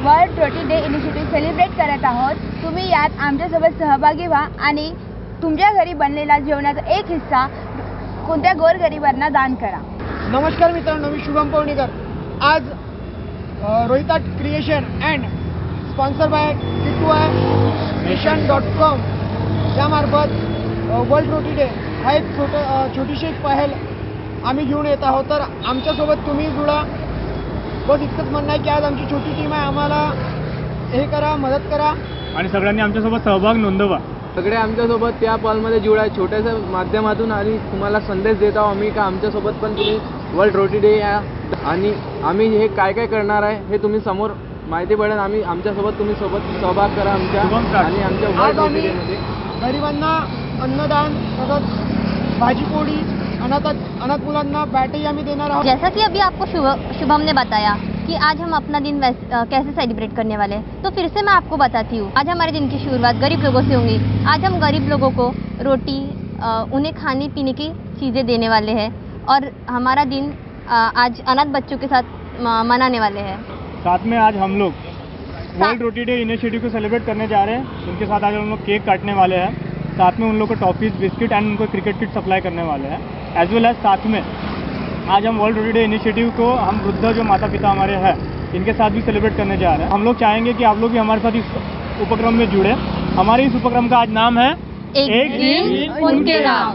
World roti day initiative celebrate करत आहोत. तुम्ही यात आमच्यासोबत सहभागी व्हा आणि तुमच्या घरी बनलेला जेवणाचा एक हिस्सा कोणत्या गोरगरिबांना दान करा. नमस्कार मित्रांनो, मी शुभम पवणेकर. आज Rohita creation and sponsor by kitwaymission.com यामार्फत वर्ल्ड रोटी डे हा एक छोटीशी एक पहल आम्ही घेऊन येत आहोत. तर आमच्यासोबत तुम्ही जुळा. बस इतकंच म्हणणं आहे की आज आमची छोटी टीम आहे. आम्हाला हे करा, मदत करा आणि सगळ्यांनी आमच्यासोबत सहभाग नोंदवा. सगळे आमच्यासोबत त्या पॉलमध्ये जुळा. छोट्याशा माध्यमातून आणि तुम्हाला संदेश देत आहोत आम्ही का आमच्यासोबत पण तुम्ही वर्ल्ड रोटी डे या आणि आम्ही हे काय काय करणार आहे हे तुम्ही समोर माहिती पडेल. आम्ही आमच्यासोबत तुम्ही सोबत सहभाग करा आमच्या आणि आमच्या वर्ल्ड रोटी डेमध्ये. गरिबांना अन्नदान, तसंच भाजीपोळी, अनाथ मुलांना बॅटही आम्ही देणार आहोत. जैसा कि अभी आपको शुभम ने बताया कि आज हम अपना दिन कैसे सेलिब्रेट करने वाले हैं, तो फिर से मैं आपको बताती हूँ. आज हमारे दिन की शुरुआत गरीब लोगों से होंगी. आज हम गरीब लोगों को रोटी, उन्हें खाने पीने की चीज़ें देने वाले हैं और हमारा दिन आज अनाथ बच्चों के साथ मनाने वाले हैं. साथ में आज हम लोग वर्ल्ड रोटी डे इनिशिएटिव को सेलिब्रेट करने जा रहे हैं. उनके साथ आज हम लोग केक काटने वाले हैं. साथ में उन लोग को टॉफीज, बिस्किट एंड उनको क्रिकेट किट सप्लाई करने वाले हैं. एज वेल एज साथ में आज हम वर्ल्ड रोटी डे इनिशिएटिव को हम वृद्ध जो माता पिता हमारे हैं इनके साथ भी सेलिब्रेट करने जा रहे हैं. हम लोग चाहेंगे कि आप लोग भी हमारे साथ इस उपक्रम में जुड़े. हमारे इस उपक्रम का आज नाम है एक दिन उनके नाम.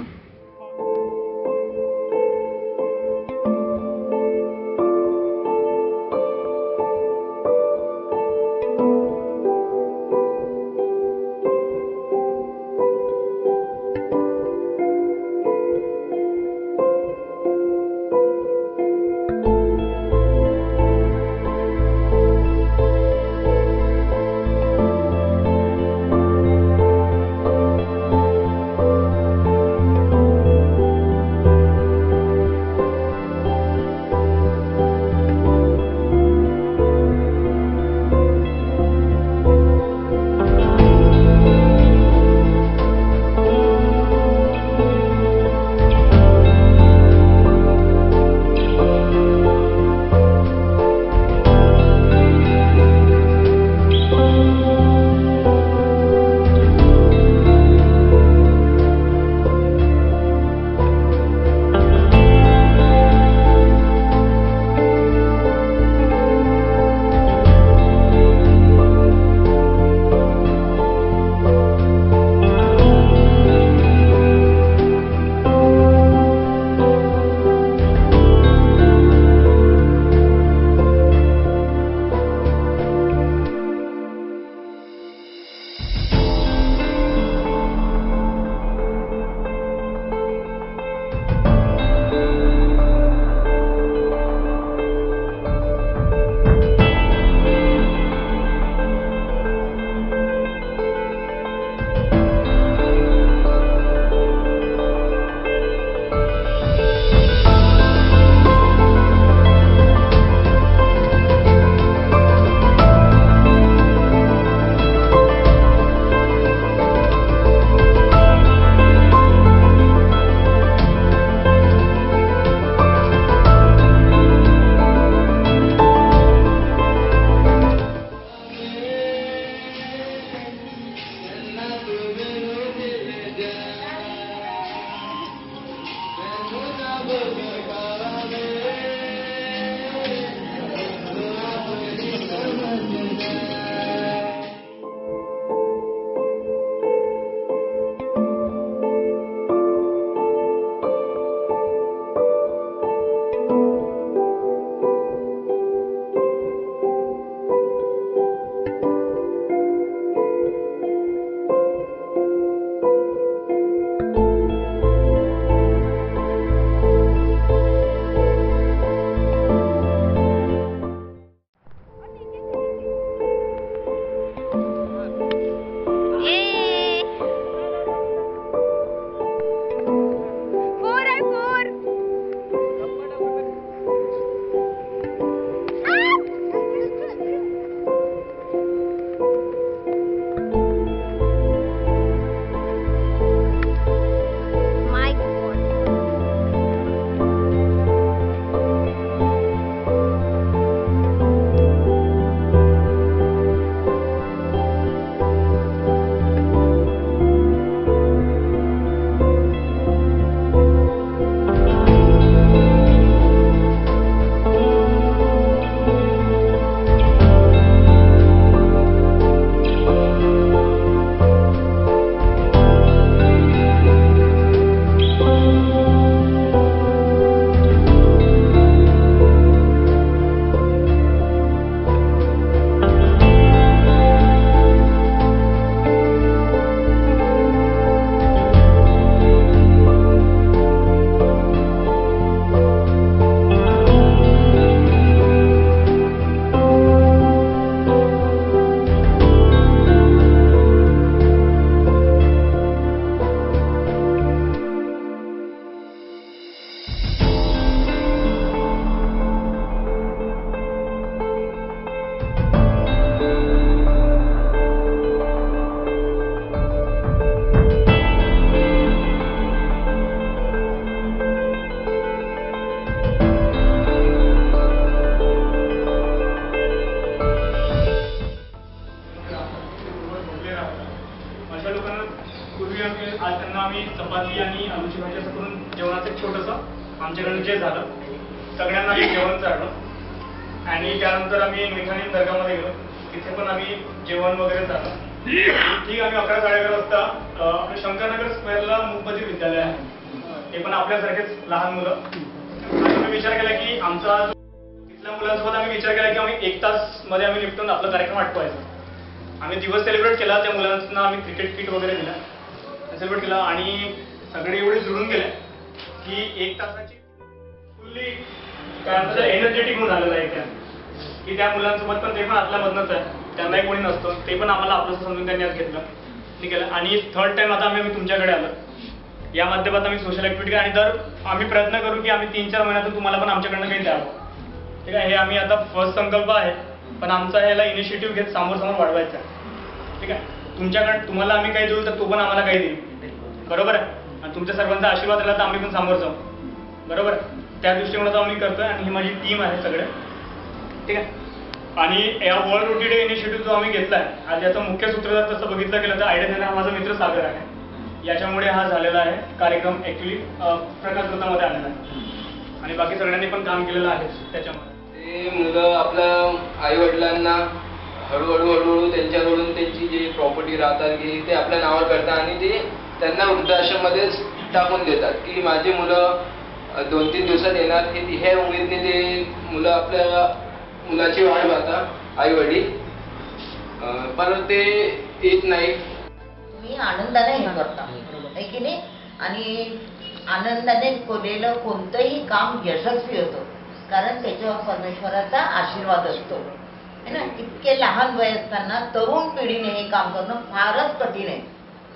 परचेस झालं, सगळ्यांना आम्ही जेवण चाललं आणि त्यानंतर आम्ही मिठाणी दर्गामध्ये गेलो, तिथे पण आम्ही जेवण वगैरे झालं. ठीक आम्ही 11-11:30 वाजता आपल्या शंकरनगर स्क्वेअरला मुकबधीर विद्यालय आहे, ते पण आपल्यासारखेच लहान मुलं. आम्ही विचार केला की आमचा तिथल्या मुलांसोबत आम्ही विचार केला की आम्ही 1 तासमध्ये आम्ही निपटून आपला कार्यक्रम आटवायचा. आम्ही दिवस सेलिब्रेट केला, त्या मुलांना आम्ही क्रिकेट किट वगैरे दिला, सेलिब्रेट केला आणि सगळे एवढे जुळून गेले की 1 तासाची फुल्ली काय म्हणतात एनर्जेटिक होऊन आलेलं आहे की त्या मुलांसोबत पण ते पण आपल्यामधनंच आहे, त्यांनाही कोणी नसतो, ते पण आम्हाला आपलं समजून त्यांनी आज घेतलं. ठीक आहे. आणि थर्ड टाइम आता आम्ही तुमच्याकडे आलो, या माध्यमात आम्ही सोशल ऍक्टिव्हिटी आणि दर आम्ही प्रयत्न करू की आम्ही 3-4 महिन्यातून तुम्हाला पण आमच्याकडनं काही द्यावं. ठीक आहे. हे आम्ही आता फर्स्ट संकल्प आहे, पण आमचा याला इनिशिएटिव्ह घेत समोर वाढवायचा आहे. ठीक आहे. तुमच्याकडे तुम्हाला आम्ही काही देऊ तर तो पण आम्हाला काही देईल, बरोबर आहे. आणि तुमच्या सर्वांचा आशीर्वाद राहिला तर आम्ही पण समोर जाऊ, बरोबर आहे. त्या दृष्टिकोनातून आम्ही करतोय आणि ही माझी टीम आहे सगळे. ठीक आहे. आणि या वर्ल्ड रोटी डे इनिशिएटिव्ह जो आम्ही घेतला आहे, आज याचा मुख्य सूत्रधार तसं बघितलं गेलं तर आयडिया देणारा माझा मित्र सागर आहे. याच्यामुळे हा झालेला आहे कार्यक्रम, ऍक्च्युली प्रकाशवृत्तामध्ये आलेला आहे आणि बाकी सगळ्यांनी पण काम केलेलं आहे त्याच्यामध्ये. ते मुलं आपल्या आई वडिलांना हळूहळू त्यांच्याकडून त्यांची जी प्रॉपर्टी राहतात की ते आपल्या नावावर करतात आणि ते त्यांना वृद्धाश्रममध्येच टाकून देतात की माझी मुलं 2-3 दिवसात येणार, हे ह्या उमेदने ते मुलं आपल्या मुलाची वाट पाहतात आई वडील, पण ते येत नाही. तुम्ही आनंदाने हे करता, आहे की नाही. आणि आनंदाने केलेलं कोणतंही काम यशस्वी होतं, कारण त्याच्यावर परमेश्वराचा आशीर्वाद असतो, है ना. इतके लहान वय असताना तरुण पिढीने हे काम करणं फारच कठीण आहे.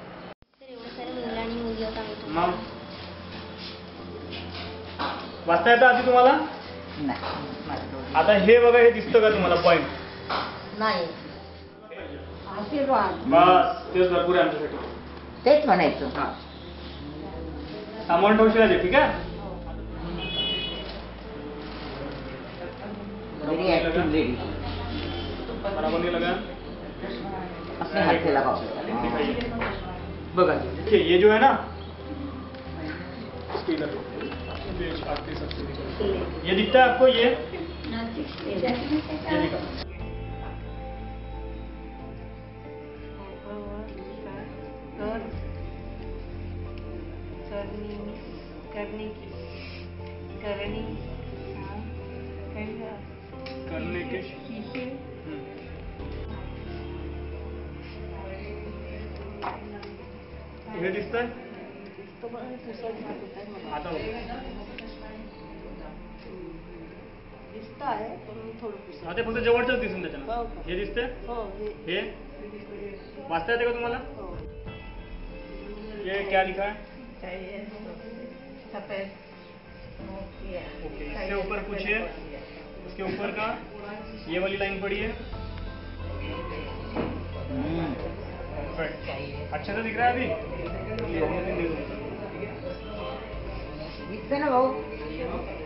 मग वाचता येतं आधी तुम्हाला? आता हे बघा, हे दिसतं का तुम्हाला पॉइंट? नाही, बस तेच भरपूर आहे आमच्यासाठी. तेच म्हणायचं. सामान ठेवशील आधी, ठीक आहे. बराबर नहीं लगा, अपने हाथ से लगाओ. बघा ठीक, ये जो है ना ये दिखता है आपको, ये दिखा. करने के हे दिसतंय आता हा ते फक्त जवळच दिसून त्याच्यानं. हे दिसतंय, हे वाचता येते का तुम्हाला? ये क्या लिखा है? ओके, इसके ऊपर कुछ है, उसके ऊपर का ये वाली लाइन पड़ी है. अच्छा से दिख रहा है अभी? दिसतं ना भाऊ.